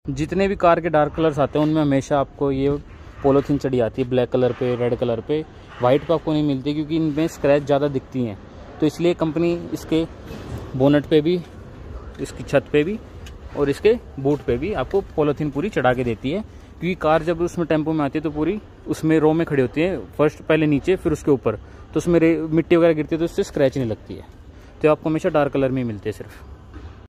जितने भी कार के डार्क कलर्स आते हैं उनमें हमेशा आपको ये पॉलीथीन चढ़ी आती है, ब्लैक कलर पे, रेड कलर पे। वाइट पे आपको नहीं मिलती क्योंकि इनमें स्क्रैच ज़्यादा दिखती हैं, तो इसलिए कंपनी इसके बोनट पे भी, इसकी छत पे भी और इसके बूट पे भी आपको पॉलीथीन पूरी चढ़ा के देती है। क्योंकि कार जब उसमें टेम्पो में आती है तो पूरी उसमें रो में खड़ी होती है, फर्स्ट पहले नीचे फिर उसके ऊपर, तो उसमें मिट्टी वगैरह गिरती है तो उससे स्क्रैच नहीं लगती है। तो आपको हमेशा डार्क कलर में ही मिलते हैं सिर्फ।